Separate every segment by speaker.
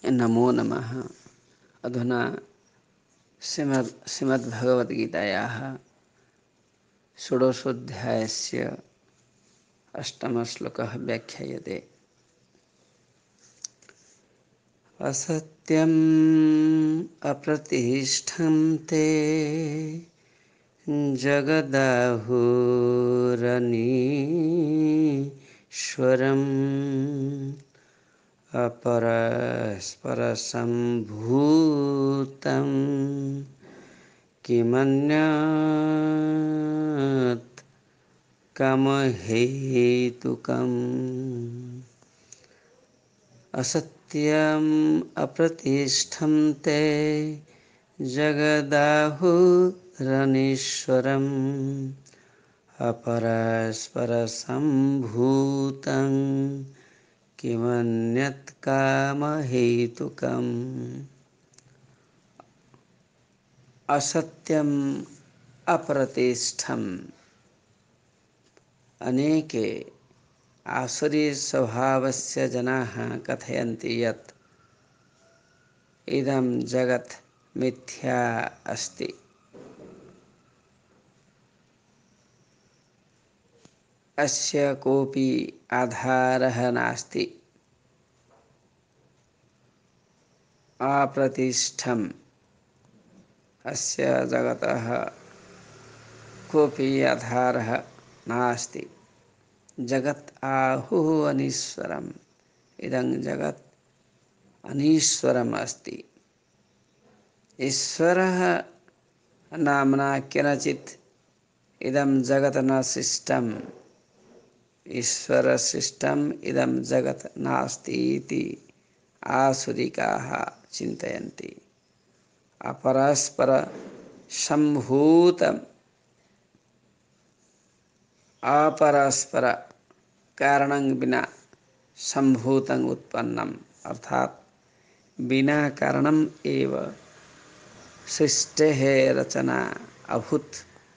Speaker 1: नमो नमः। अधुना श्रीमद्भगवद्गीतायाः षोडशोऽध्यायस्य अष्टमश्लोकः व्याख्यायते। असत्यम् अप्रतिष्ठं ते जगदाहुरनीश्वरम् अपरस्परसम्भूतं किमन्यत् कामहेतुकम्। असत्यम् अप्रतिष्ठं ते जगदाहुरनीश्वरम् अपरस्परसम्भूतं किमन्यत् कामहेतुकम्। असत्यम् अप्रतिष्ठम्। अनेके आसुरीस्वभावस्य जनाः कथयन्ति यत् इदं जगत् मिथ्या अस्ति, अस्य कोऽपि आधारः नास्ति, अप्रतिष्ठम्, अस्य जगतः कोऽपि आधारः नास्ति, जगत् आहुः अनीश्वरम्, इदं जगत् अनीश्वरम् अस्ति। ईश्वरः नाम्ना केनचित् इदं जगत् न सृष्टम्, ईश्वरसृष्टम् इदं जगत् नास्ति इति आसुरिकाः चिन्तयन्ति। अपरस्परसम्भूतम्, अपरस्पर कारणं विना सम्भूतं उत्पन्नम्, अर्थात बिना कारणम् एव सृष्टेः रचना अभूत्,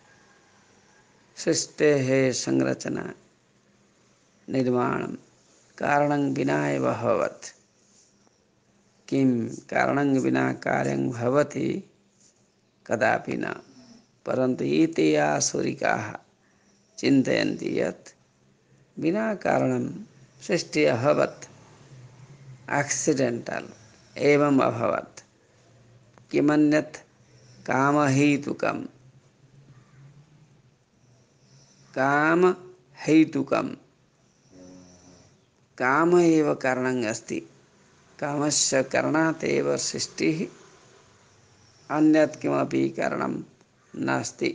Speaker 1: सृष्टेः संरचना निर्माणं कारणं विना एव अभवत्। किं कारणं विना कार्यं भवति? कदापि न। परन्तु एते आसुरिकाः चिन्तयन्ति यत् बिना कारणं सृष्टिः अभवत्, एक्सिडेंटल एवं अभवत्, किमन्यत् कामहेतुकम्, कामहेतुकम्, काम एव कारणम् अस्ति, कामस्य कारणात् एव सृष्टिः, अन्यत् किमपि कारणं नास्ति।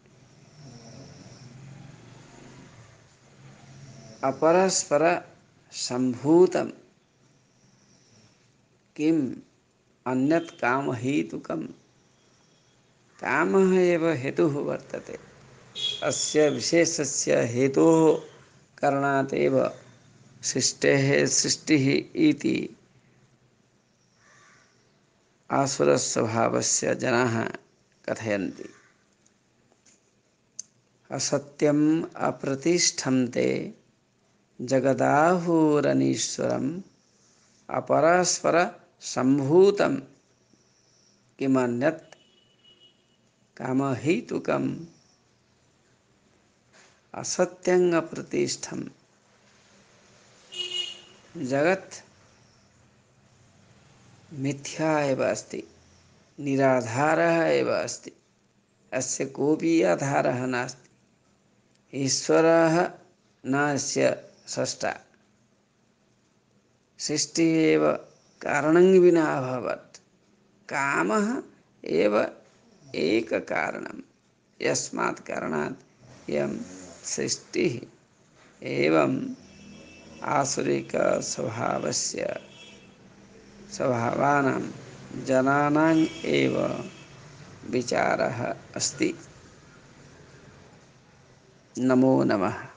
Speaker 1: अपरस्पर सम्भूतं किम् अन्यत् कामहेतुकम्, कामः एव हेतुः वर्तते, अस्य विशेषस्य हेतोः कारणात् एव सृष्टेः सृष्टिः इति आसुरस्वभावस्य जनाः कथयन्ति। असत्यम् अप्रतिष्ठं ते जगदाहुरनीश्वरम् अपरस्परसम्भूतं किमन्यत् कामहेतुकम्। असत्यम् अप्रतिष्ठम्, जगत् मिथ्या एव अस्ति, निराधारः एव अस्ति, अस्य कोऽपि आधारः नास्ति, ईश्वरः न अस्य स्रष्टा, सृष्टिः एव कारणं विना अभवत्, कामः एव एककारणं, यस्मात् कारणात् इयं सृष्टिः। एवम् आसुरिकस्वभावस्य स्वभावानां जनानाम् एव विचारः अस्ति। नमो नमः।